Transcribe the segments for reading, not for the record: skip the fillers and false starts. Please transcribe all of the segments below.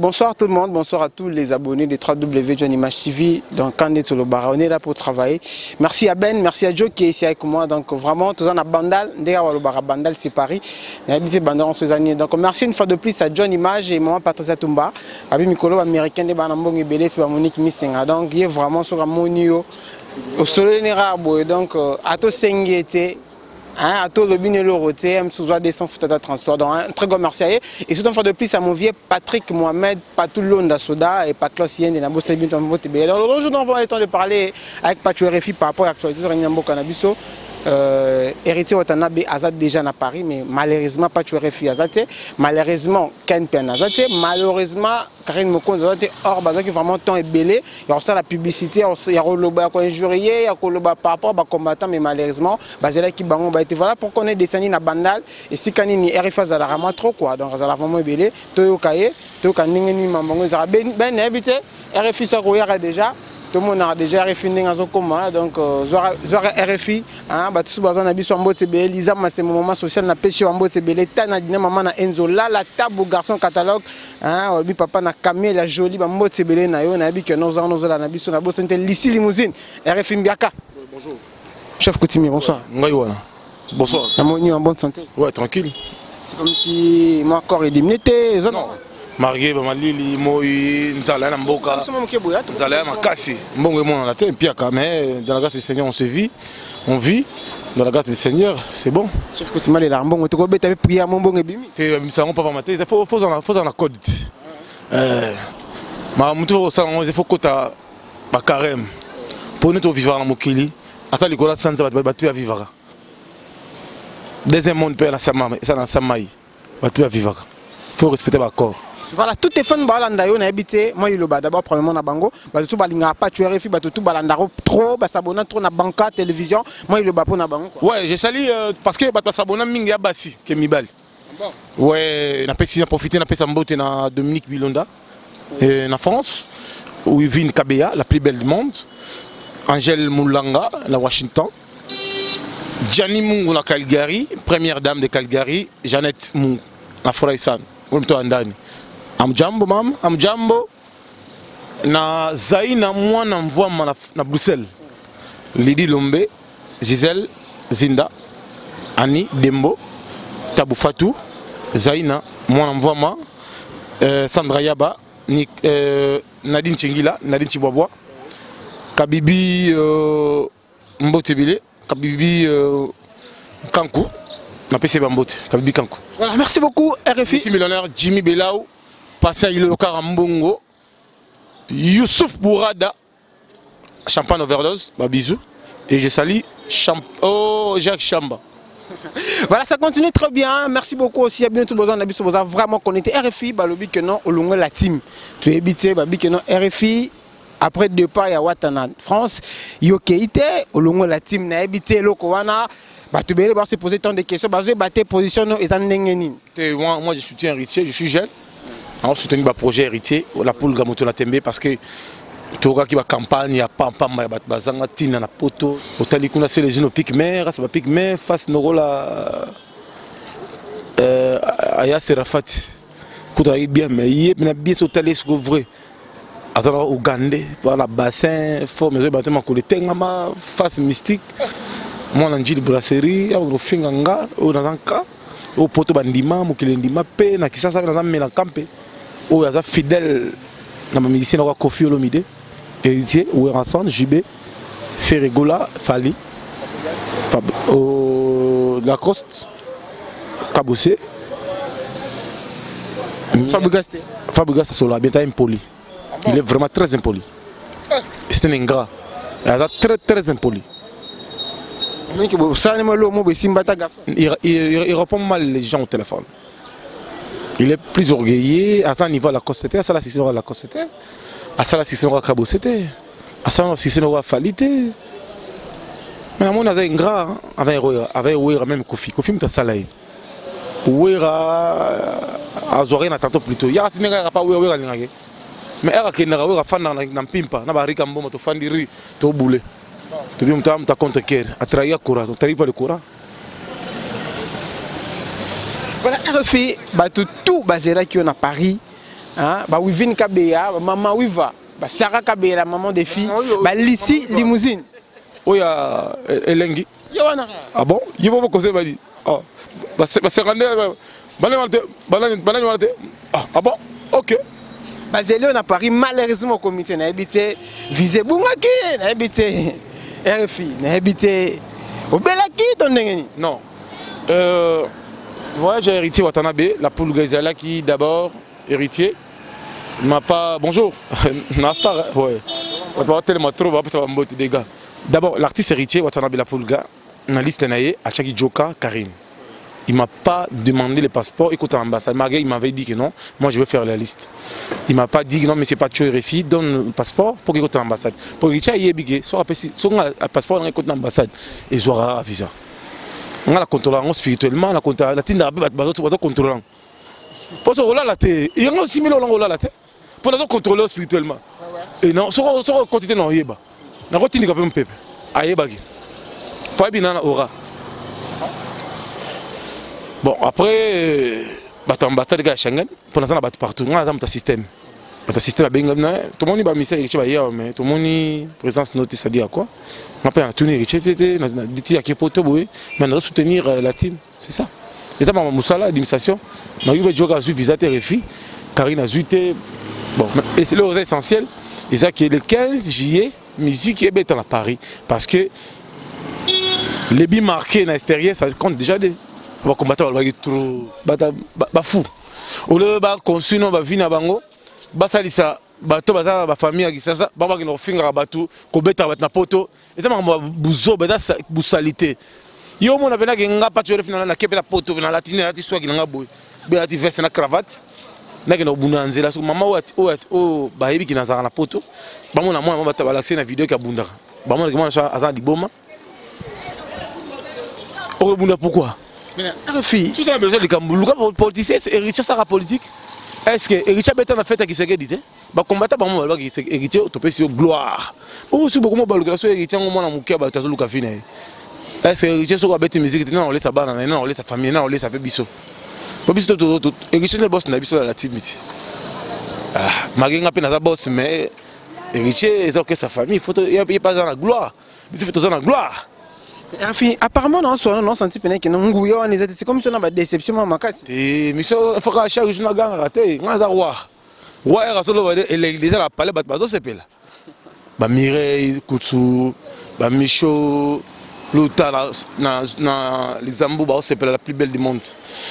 bonsoir tout le monde, bonsoir à tous les abonnés de 3W John Image TV. Donc, quand on est sur le bar, on est là pour travailler. Merci à Ben, merci à Joe qui est ici avec moi. Donc, vraiment, tous en a Bandal. D'ailleurs, le bar à Bandal, c'est Paris. On a habité Bandal en ces années. Donc, merci une fois de plus à John Image et moi, Patricia Tumba. Abi Mikolo, américain de Banambong et Belé, c'est Monique Missenga. Donc, il est vraiment sur un monio. Au soleil, donc, à tout Sengete. À tout le bien et le roté, sous des sans foutre de transport. Donc, un très grand merci. Et surtout, une fois de plus, à mon vieux Patrick Mohamed, Patoulon d'Assoda et Patlossien de Nabo Sebin. Alors, aujourd'hui, on va avoir le temps de parler avec Patou RFI par rapport à l'actualité sur Regnambo Cannabiso. Héritier Watanabe Azad déjà à Paris, mais malheureusement pas tu RFI Azate, malheureusement Ken Pen Azate, malheureusement Karine Mokon Azate, or bazar qui vraiment temps est belé, il y a aussi la publicité, il y a le bas injurié, il y a le bas par rapport à combattant, mais malheureusement bazar qui bangon ba été voilà pour qu'on ait descendu na bandal et si kanini RFI Azala vraiment trop quoi, donc Azala vraiment belé, toyo kaye, toyo kaningeni mambango Azala ben habité, RFI ça courir déjà. Tout le monde a déjà RFI dans commun, donc RFI, tous les gens qui sont en Botsébé, Lisa, c'est mon moment social, na pêché en Botsébé, l'état na dîner maman na Enzo, là la table garçon catalogue, lui papa na Camille la jolie, ba Botsébé na yo, na habit que nous avons la nabi sur la bosse, c'était l'ici limousine, RFI Mbiaka. Bonjour. Chef Koutimi, bonsoir. Bonsoir. Amoni en bonne santé. Ouais, tranquille. C'est comme si mon corps est diminué, non. Marié Malili Moï Nzala Mboka Nzala Makasi Mbongo mon la terre Piaka mais dans la grâce du Seigneur on se vit, on vit dans la grâce du Seigneur, c'est bon. Chef Koutimi les lambons tu peux taper prier mon bon bimi. Tu ça on pas mater, il faut en la code. Ma muto ça il faut kota ba carême. Pour nous vivre dans mokili, ata likola sanza batu ya vivre. Deuxième monde père la sama ça dans samaï. Batu ya vivre. Faut respecter ba corps. Voilà, tout est fan balanda yo na habité moi il d'abord premièrement na bango ba tout balinga pas tu RFI ba tout balanda trop ba s'abonner trop na banca télévision moi il pour na bango quoi. Ouais, j'ai sali parce que ba s'abonner mingi abasi ke mibali. Bon. Ouais, na pesi na profiter na pesa mbote na Dominique Bilonda et na France où Yvine Kabea, la plus belle du monde, Angèle Moulanga la Washington, Gianni Mungu na Calgary, première dame de Calgary, Jeannette Mungu na Foraisan. Wimto andani. Amjambo mam, amjambo na Zaina mwana mvua na Bruxelles. Lidi Lombe, Gisèle Zinda, Annie Dembo, Tabou Fatou, Zaina mwana mvua Sandra Yaba, Nadine Chingila, Nadine Chibwabwa, Kabibi Mbotebile, Kabibi Kankou, na PC Bambote, Kabibi Kankou. Voilà, merci beaucoup RFI. Petit millionnaire Jimmy Belaou. Passé à Ilokar Mbongo, Youssouf Bourada, champagne overdose, ma bisou, et j'ai sali Jacques Chamba. Voilà, ça continue très bien. Merci beaucoup aussi. Bienvenue tout le monde. On a vraiment connecté RFI, bah le but que non, au long de la team. Tu es habité, bah que non RFI. Après départ, il y a Watana France, Yokeite, au long de la team, n'a habité Lokowana. Bah tu vas se poser tant de questions. Bah vous avez position et ça n'engeni. Moi je suis un héritier, je suis jeune. On soutenu le projet héritier, la poule Gamoto la Tembe parce que tout le qui va campagne, il y a pas bazanga tina na poto. Autant qu'on a c'est les jeunes pic mer, ça va pic mer face nos la Aya Serafat. Quand il bien mais il est bien sauté sur vrai. Attends Ouganda, voilà bassin, fort mais bâtiment que le tengama face mystique. Moi l'angile brasserie, au finganga, au nanka, au poto bandima, mukilendima pe na kisasa na zamela campe. Où il y a fidèle dans ma musicien on a Kofi Olomide, héritier, Oueranson, JB, Ferregola, Fali, Lacoste, Cabossé, Fabrigaste Sola, bien impoli. Il est vraiment très impoli. C'est un ingrat. Il est très très impoli. Il répond mal les gens au téléphone. Il est plus orgueilleux, à ce niveau de la cossété, à ça la système de la cossété, à ça la système de la cabossété, à ça la système de la falité. Mais à mon avis, un gras, avec Ouera même Kofi, Kofi m'a salé. Ouera, à Zoré, n'a tantôt plutôt. Il y a un gars pas Ouera l'ingé. Mais elle a qu'un gars Ouera fan dans pimpa, n'a pas ricambo, tu fan de riz, tu au boulet. Tu dis que tu as contre cœur, à trahir courage, tu n'arrives pas le courage. Voilà, RFI, tout basé là qui est à Paris, hein, bah Wivine Kabeya, maman Wiva, bah Sarah Kabeya, la maman des filles, bah Lissi Limousine. Oui, à Elengi. Ah bon? Il va me conseiller, bah dit. Ah, bah c'est rendu. Ah bon? Ok. Bah Zéléon à Paris, malheureusement, au comité, n'a habité visé Boungaki, n'a habité RFI, n'a habité Obelaki, ton négani. Non. Moi, j'ai hérité Watanabe, la poule Gazala qui d'abord héritier. Il m'a pas. Bonjour. Nastar, ouais. On va tellement trop, après ça va me botter des gars. D'abord, l'artiste héritier Watanabe la poule gars, dans la liste naïe, Achaki Joka Karine. Il ne m'a pas demandé le passeport, écoute à l'ambassade. Il m'avait dit que non, moi je veux faire la liste. Il ne m'a pas dit que non, mais c'est pas tu RFI, donne le passeport pour qu'il écoute à l'ambassade. Pour qu'il y ait un passeport dans l'ambassade, et je aura un visa. On a la contrôle spirituellement, la contrôle, la tinda, la contrôle. Pour ce rôle-là, il y a aussi 1000 euros là, pour la contrôler spirituellement. Et non, sur le quantité, non, il y a pas. On a continué à faire un peu. Aïe, bagui. Pas bien, on aura. Bon, après, l'ambassade de Schengen, pour l'instant, on a partout. On a un système. Le système a bien gagné. Tout le monde a mis ça, mais tout le monde a présence notée, ça dit à quoi? On a un tourné, on a dit à qui poto, mais on a soutenir la team. C'est ça. Et ça, Moussala, l'administration, on a eu des visa RFI, Karine a zuité. Bon, et c'est le essentiel. Et ça qui est le 15 juillet, musique est bête à Paris. Parce que les billes marqués dans l'extérieur, ça compte déjà des. On va combattre le trop fou. Au lieu de construire nos vies na bango, basalisa bato baza ba famille qui ça ba ba kino finga bato ko beta bat na poto et ça ma buzo beta busalité. Yo mona bena nga pa tu refina na kepela poto na latine na ti swagi nga boy. Be ati veste na cravate. Na kino bunanzela so mama o ba yebi kina za na poto. Ba mona mwana ba tabalaxer na vidéo ka bundaka. Ba mona kimo na aza liboma. O bunda pourquoi? RFI. Tu as besoin de Kamboulouka politicien, c'est héritier ça la politique. Est-ce que héritier bête en fait qui s'est dit bah combattre bah moi qui c'est héritier autopé sur gloire. Ou si beaucoup moi le héritier moi na mukia ba tazo luka fine. Est-ce que héritier so bête musique non on laisse sa bana non on laisse sa famille non on laisse sa fait biso. Pas biso tout héritier le boss na biso la timide. Ah magenga pe na za boss mais héritier c'est que sa famille faut il y a pas dans la gloire. Il faut dans la gloire. Apparemment, on a senti que c'est comme si on a une déception. Mais il faut que chaque jour, on a raté. On a un roi. Roi est rassuré. L'église a parlé de Bazo Sepela. Mireille, Koutsu, Micho, Louta, les Zambou, Sepela, la plus belle du monde.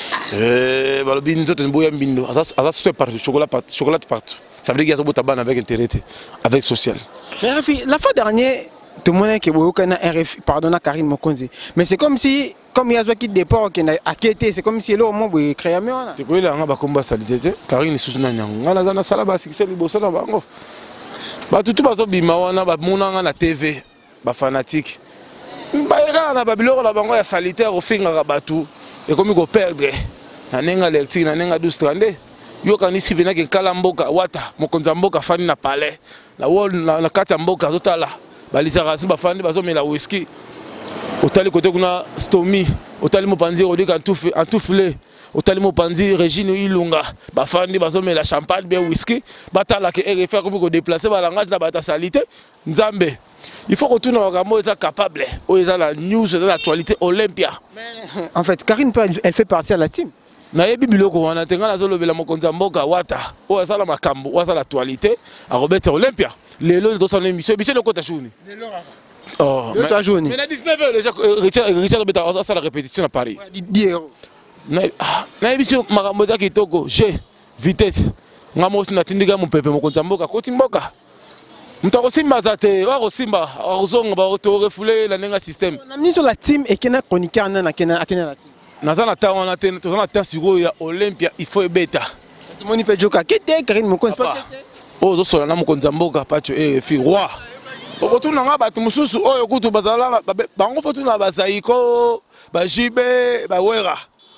Le binzo, c'est un bouillon bindo. Ça se fait partout. Chocolat partout. Ça veut dire qu'il y a un tabac avec intérêt, avec social. La fois dernière, tout le monde qui est RFI, pardon, Karine Mokonzi. Mais c'est comme si, comme il y a qui départ, qui a quitté, c'est comme si l'homme a créé un mur. C'est quoi là, on a combat salité. Karine est sous un an. On a un salaba, c'est que c'est le boss là. Tout le monde a la TV, les fanatiques. On a Babylone, on a salitaire, on fait un bateau. Et comme il faut perdre, on a un électrique, on a 12 strandés. Yo kan isi bena ke kala mboka wata mokonza mboka fani na palais na wall na kati mboka zotala balisaka si bafandi bazomela whisky otali kote kuna stomi otali mopanzi odika antufle otali mopanzi Regine Ilunga bafandi bazomela champagne bien whisky batala ke RFA ko déplacer balangage na bata salité nzambe il faut retourner au Gamo et être capable la news de l'actualité Olympia. En fait Karine elle fait partie de la team. Na yebi biloko wana tenga na zolo bela mokonza mboka wata o sala makambo o sala actualité a Robert Olympia lelo do son émission le kota journée lelo oh le ta journée mais na 19h déjà Richard Beta a sala répétition à Paris 10 euros na émission makambo za kitoko G vitesse ngamo sina tindiga mopepe mokonza mboka koti mboka mtako simba zate wa simba ozonga ba auto refouler la nenga système na mis sur la team et kena chroniqueur na kena la team. Nazana ta on a temps sur Olympia il faut beta. Moni pe joka kete Karine Mokonzi pas kete. Oh zo sola na mokonza mboka pacho fi roi. Okotuna nga batu mususu oyo kutu bazala bango fotuna basaiko ba jibe ba wera.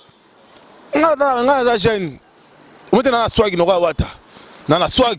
Nga za jeune. Omete na swag no wata. Na swag.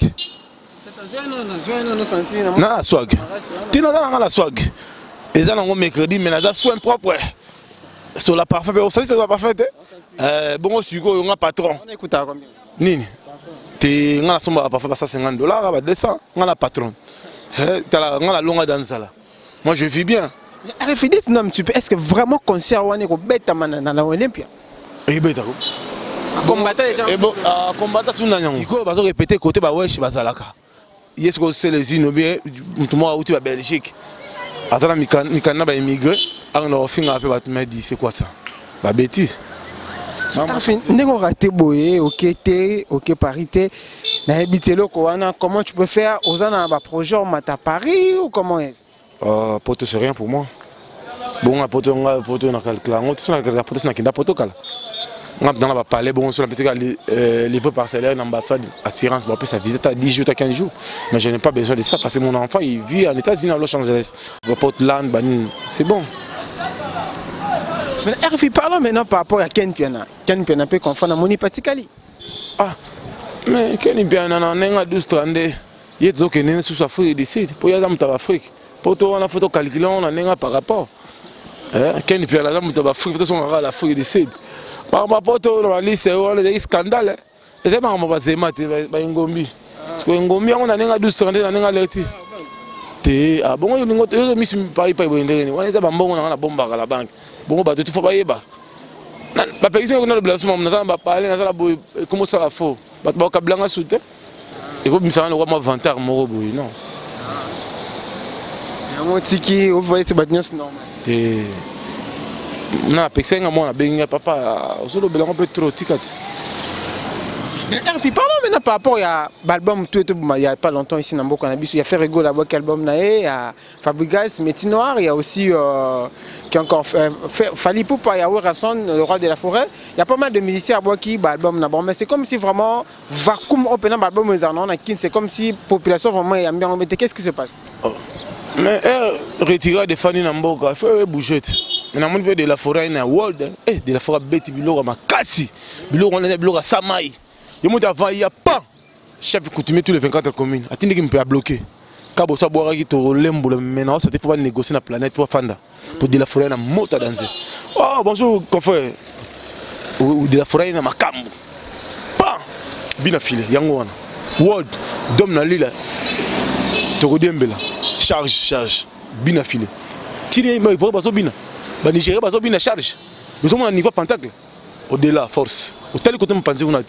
Na swag. Tina na la swag. Eza na ngo mercredi mais na za soin propre. Sur la parfait, vous savez c'est la parfaite. Bon, je suis un patron. On écoute à combien? Nini. te nga na somba parfois ba $150 ba 200 nga na patron tala nga la longa dans ça là. Moi je vis bien. Refidit non tu peux est-ce que vraiment concert wana ko beta mana na Olympia et beta ko combattre les gens et bon combattre sous nyango siko bazo répéter côté ba wesh bazalaka yes ko c'est les unes bien tout moi outi ba Belgique atala mikana ba immigré on a finga peu ba me dit c'est quoi ça ba bêtise ndeko raté boye OK parité na habitelo ko wana comment tu peux faire aux ana ba projet au mata Paris ou comment est poto c'est rien pour moi bon a poto na calclango tu na poto na kinda poto kala on dans la parler bon sur la petite livre parcellaire l'ambassade assurance bon après ça visite à 10 jours à 15 jours mais je n'ai pas besoin de ça parce que mon enfant il vit en États-Unis à Los Angeles Portland c'est bon. Mais RFI parlons maintenant par rapport à Ken Piana peut confondre Moni Patikali. Ah mais Ken Piana na nenga 1232 yezo que nene sous Afrique du Sud pour y aller en Afrique pour toi on a photo calculée on a nenga par rapport Ken Piana là dans Afrique photo sont à l'Afrique du Sud par rapport à la liste on a des scandales et c'est pas on va se mettre ba ngombi parce que ngombi on a nenga 1232 na nenga leti te ah bon yo ningo yo mi paris pa boyendeni on est ba mbongo na bomba la banque bon bah tout faut pas y ba ba pekisi ko na le blasement na ba parler na la boy comment ça va faux ba ka blanga soute et ko misana le moi vantar moro boy non mo tiki vous voyez c'est batnyos normal te na pekisi nga moi na benga papa so le blanc peut trop tikati. Parlons maintenant par rapport à l'album tout il y a pas longtemps ici dans Mboko Nabisu il y a fait rigolo là-bas quel album là il y a Fabrigas Métis Noir il y a aussi qui encore Fali Poupa il y a Werrason le roi de la forêt il y a pas mal de musiciens à qui album là bon mais c'est comme si vraiment vacuum open album c'est comme si population vraiment est bien embêtée qu'est-ce qui se passe mais retirer des fans dans Mboka fait bouger mais on de la forêt na world de la forêt beti biloko makasi biloko on est biloko samai. Il y a pas chef coutumier tous les 24 communes. Attendez qu'il me peut bloquer. Cabo ça boire qui to lembo maintenant ça te faut négocier la planète pour fanda pour de la forêt na mota danser. Oh bonjour confrère. Ou de la forêt na makambo. Pas bina filé yango wana. World dom na lila. To kodembela. Charge bina filé. Tini il faut pas so bina. Ba Nigeria ba so bina charge. Nous sommes à niveau pentacle. Au-delà force. Au tel côté me pensez on a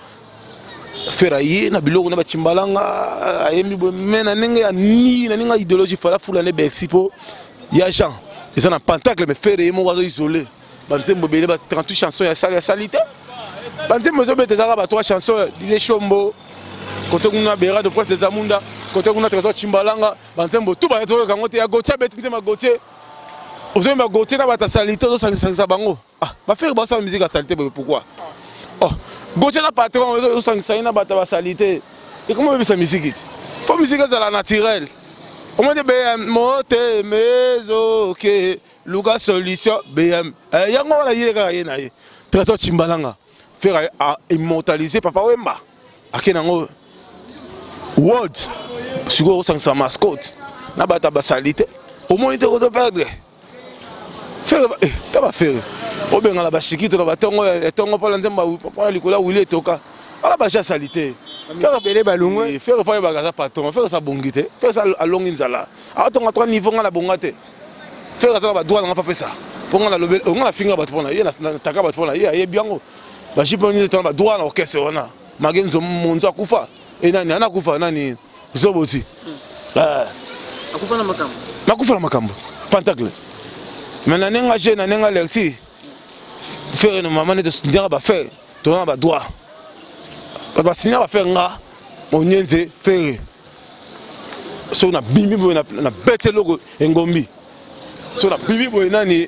Ferraillé na biloko na bachimbalanga ayemi mena nenga ni na ninga idéologie fala fula ne bexipo ya Jean ils ont un pentacle mais Ferraillé mo wazo isolé banzembo belé ba 38 chansons ya salité banzembo zo bete za ba 3 chansons di Chombo côté kuna bera de presse des Amunda côté kuna trésor chimbalanga banzembo tout ba zo kangote ya gocha beti nzema goche ozo ba goche na ba ta salité zo sangisa bango ah ba faire ba sa musique à salité pourquoi oh Goche la patron, ça n'a pas de salité. Et comment on veut sa musique? Il faut musique de la naturelle. On dit BM, mote, mezo, ok, Luga solution, BM. Yango la yega yena ye. Traiteur Chimbalanga. Faire immortaliser Papa Wemba. Akenango. World. Sugo sa mascotte. N'a pas de salité. Au moins il te rose perdre. Faire, t'as pas faire. Au bien la bashiki to ba tongo tongo pa nzemba pa likola wile toka ala ba ja salité faire belé balungwe faire fa ba gaza patron faire ça bongité faire ça alongi nzala a tonga 3 niveaux ngala bongate faire ça ba douane nga fa faire ça pour ngala lobel ngala finga ba tpona ye na taka ba tpona ye biango ba jipo ni to ba douane orchestre wana magenzo monzo akufa e nani ana kufa nani zobosi akufa na makambo makufa na makambo pentacle maintenant nenga je na nenga lecti faire une maman de dire ba faire toi ba droit ba signer ba faire nga on yenze faire so na bimbi bo na bete logo ngombi so na bimbi bo nani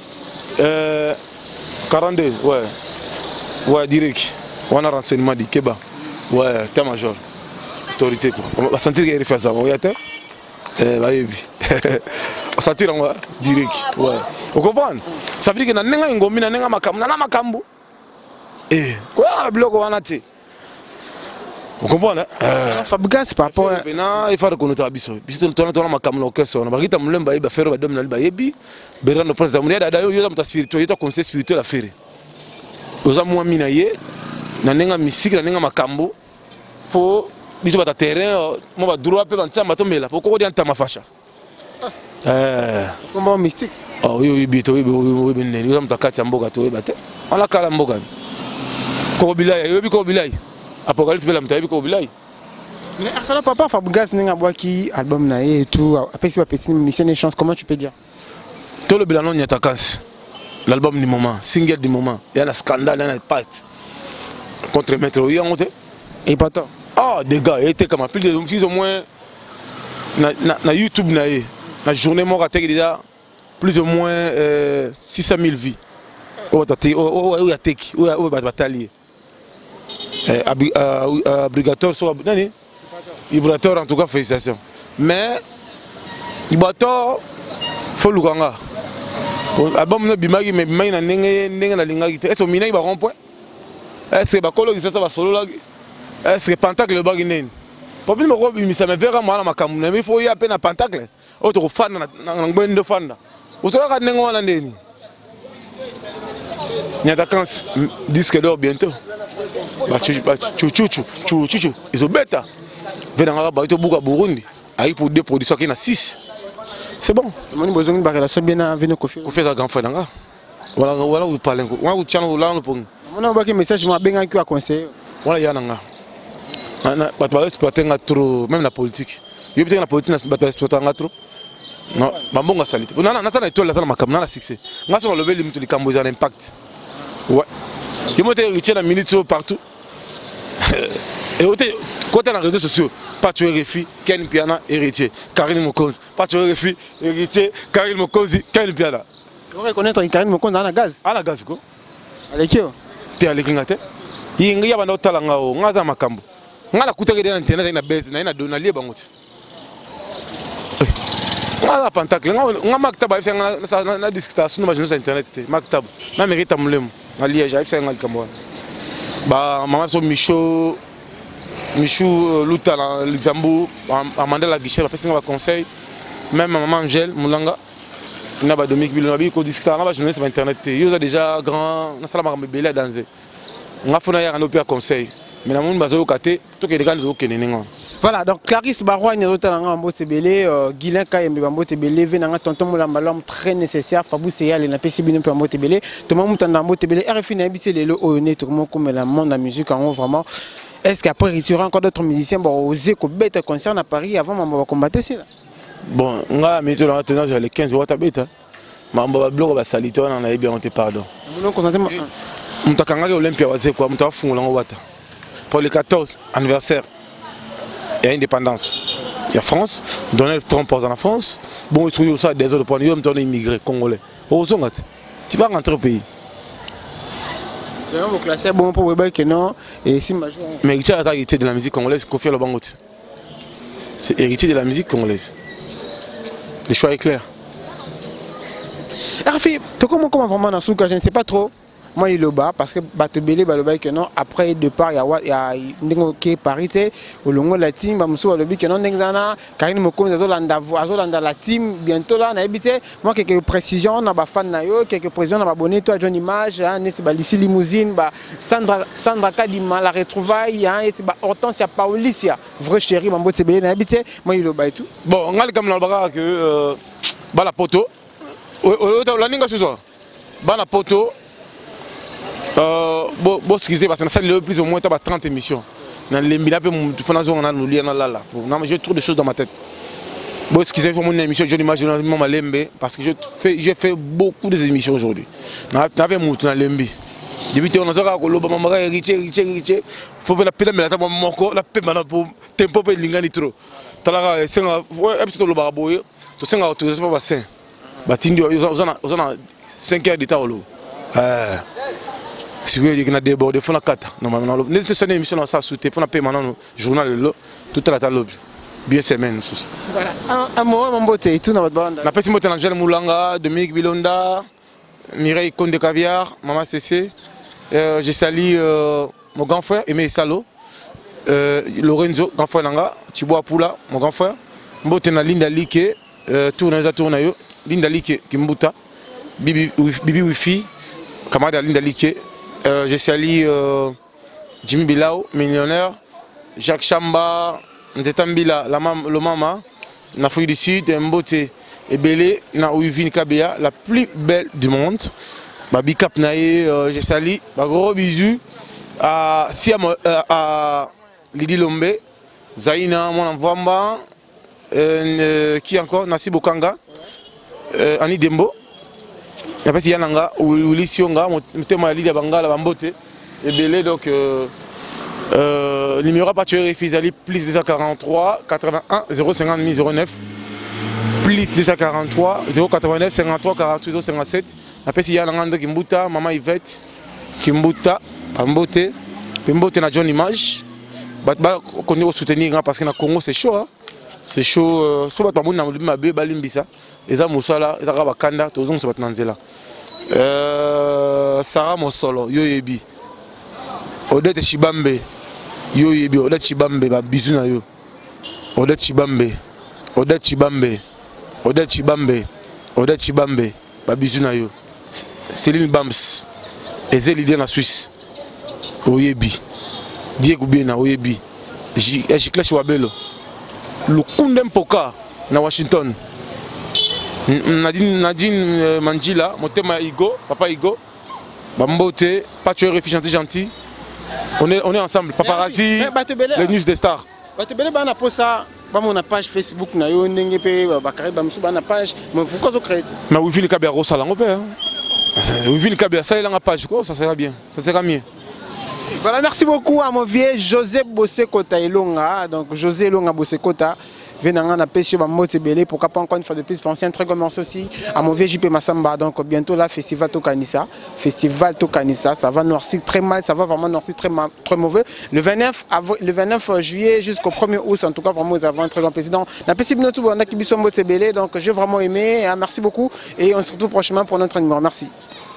42 ouais direct on a renseignement di Keba ouais t'es major autorité quoi on va sentir qu'il fait ça ouais t'es bah yebi on sentir on direct ouais vous comprenez ça veut dire que na nenga ngombi na nenga makambo quoi bloco wana ti vous comprenez Fabrigas par rapport à il faut reconnaître abiso biso tona makambo l'orchestre na bakita mulemba yeba faire ba dom na yebi berano prince amuria dada yo ta spirituel yo conseil spirituel à faire oza moi minaye na nenga musique na nenga makambo faut biso bata terrain mo ba droit pe bantsa matombela pourquoi on ntama fasha combat mystique. Oh oui bito oui benene yo mtakati mboka to bate on la kala mboka ko bilai yo bi ko bilai apocalypse bela mtabi ko bilai. Mais Arsala papa Fabregas n'enga boaki album na et tout après si pas petit mission des chances comment tu peux dire tout le bilan n'y attaquance l'album du moment single du moment il y a un scandale il y a une part contre maître oui on et pas toi ah des gars était comme plus de au moins na YouTube na journée moi raté déjà plus ou moins 600 000 vies au attaque au bataille Abrigator soit nani Ibrator en tout cas félicitations mais Ibrator faut le ganga album na bimagi mais bimagi na ndenge na lingaki te est-ce mina ba rond-point est-ce que ba kolo ki ça va solo là est-ce que pentacle le bagi nene problème ko bimisa me vera mwana makamu na il faut y appeler na pentacle auto fan na ngwendo fanda utoka ndenge wana ndeni Nyatacans disque d'or bientôt chuchu ils ont bêta venanga ba to buka Burundi avec pour deux productions qui na 6 c'est bon moni besoin de relation bien avec Kofi Kofi za grand frère nanga voilà vous parlez on vous tient là pour on ba que message moi benga qui a conseillé voilà ya nanga na ba exploiter nga trop même la politique yo peut-être la politique na ba exploiter nga trop non ba mbonga salite na na étoile la makam na succès nga so lever limite likambo za impact ouais yo moté retient la minute partout et côté dans les réseaux sociaux Patrick Refi Ken Piana héritier Karine Mokonzi Patrick Refi héritier Karine Mokonzi Ken Piana on reconnaître Karine Mokonzi à la gaz quoi avec qui tu avec ngate yinga ya bana otalanga o ngaza makambo ngala kutaka de internet na base na dona lie bangote ngala pentacle nga maktaba ifsa na discutation na sur internet te maktaba na mérite mulemo na lie ja ifsa ngal kambo ba mama so Michou Luta à Luxembourg, à Mandela Guichet, après c'est un conseil. Même maman Angèle Moulanga, il y a Dominique Bilonabi qui discute avec journaliste sur internet. Il y a déjà grand, on a salama bébé à danser. On a fait un opéra conseil. Mais la monde bazo katé, tout que les gars nous ont. Voilà, donc Clarisse Baroua n'est pas en Mbote Belé, Guilain Kayembe Mbote Belé, Venanga Tonton Moulamba l'homme très nécessaire, Fabou Seyal et la PCB pour Mbote Belé, tout le monde en Mbote Belé, RFI n'a habité les lots au nez, tout le monde comme le monde de la musique en haut vraiment. Est-ce qu'après il y aura encore d'autres musiciens pour oser que bête concert à Paris avant de combattre ça? Bon, on a mis dans l'entraîneur les 15 watts à bête. Mais on va bloquer la salité, on a bien honte pardon. On t'a gagné l'Olympia, c'est quoi? On t'a fait un watt. Pour le 14 anniversaire, il y a indépendance. Il y a France, Donald Trump en France. Bon, il y a aussi des autres points, il y a des immigrés congolais. Tu vas rentrer au pays. Vous classez bon pour Weber que non et si major. Mais héritier est héritier de la musique congolaise, Kofi Olobango. C'est héritier de la musique congolaise. Le choix est clair. Rafi, comment vraiment dans Souka, je ne sais pas trop. Moi il le bas parce que Batebele baloba que non après départ il y a ndingo qui Paris té au longo la team ba muso balobi que non ndengana Karine Mokonzi azolanda la team bientôt là na habité moi quelques précisions na ba fan na yo quelques précisions na ba abonné toi John Image hein nesi ba Lissi Limousine ba Sandra Kadima la retrouvaille hein et ba Hortensia Paulicia vrai chéri mambo Tebele na habité moi il le bas et tout bon ngal comme la baga que ba la poto la ninga ce soir ba la poto bon excusez parce que ça le plus ou moins 30 émissions dans les mille j'ai trop de choses dans ma tête bon excusez pour mon émission je n'imagine pas lembe parce que j'ai fait beaucoup d'émissions aujourd'hui n'avais monté dans lembe depuis on a ça que le maman héritier faut la peine mais la table moko la peine maintenant pour tempo pe lingani trop talaka senga ouais episode le baraboye to senga autorisation pas bassin batindi on a 5 heures d'état lo si vous avez débordé, il faut la carte. Normalement, nous sommes une émission dans sa soute pour payer maintenant le journal toute la table. Bien semaine. Voilà. Un mot, mon beauté, tout dans votre bande. La personne est Angèle Moulanga, Dominique Bilonda, Mireille Conde Caviar, Maman Cessé. Je salue mon grand frère, Aimé Salo, Lorenzo, grand frère Nanga, Thibaut Poula, mon grand frère. Mbote na Linda Like, tourne Linda Like, Kimbuta, Bibi Wifi, camarade Linda Like. Je salue Jimmy Bilao, millionnaire. Jacques Chamba, Nzetambila, le Mama, en Afrique du Sud, Mbote et Belé, na Ouvine Kabea, la plus belle du monde. Babi Cap Nae, j'ai sali, gros bisous à Siam, à Lidi Lombe, Zaina, mon Vamba, qui encore, Nassi Bokanga, Ani Dembo. Je ne sais pas si Yananga ou Lissionga, mon thème à Lidi Bangala, Bambote et Belé, donc. Numéro pas tué Fizali plus 243 81 050 09 plus 243 089 53 48 57. Après si y a l'angande Kimbuta, Maman Yvette, Kimbuta, Pambote, Pembote na John Image. Bah qu'on est soutenir parce que na Congo c'est chaud, hein? C'est chaud. Soit pas bon na mulubi mabe balimbisa. Les amusala, les arabes kanda, tous on se bat nanzela. Sarah Mosolo, Yoyebi, Odette Chibambe. Yo yebi Odette Chibambe ba bisou na yo. Odette Chibambe. Odette Chibambe. Odette Chibambe. Odette Chibambe ba bisou na yo. Céline Bams. Ezeli na Suisse. Oyebi. Diego Bena Oyebi. Jiclash Wabelo. Lukunde Mpoka na Washington. Nadine Mandjila, motema Igo, papa Igo. Bambote, pas tuer réfugié gentil. On est ensemble, paparazzi, les news des stars. On a page Facebook, on a une page, mais pourquoi vous créez? Mais oui, le Kabia Rosa, là, on peut. Oui, le Kabia, ça, il a une page, ça sera bien, ça sera mieux. Voilà, merci beaucoup à mon vieux José Bosekota Elonga, donc José Elonga Bosekota. Venant à pêcher ma mot belé, pourquoi pas encore une fois de plus penser un très grand morceau aussi à mon vieux JP Massamba. Donc bientôt là, Festival Tokanissa, ça va noircir très mal, ça va vraiment noircir très mauvais. Le 29 juillet jusqu'au 1er août, en tout cas vraiment nous avons un très grand président. La possible tout on a qui sont belé, donc j'ai vraiment aimé, merci beaucoup et on se retrouve prochainement pour notre numéro. Merci.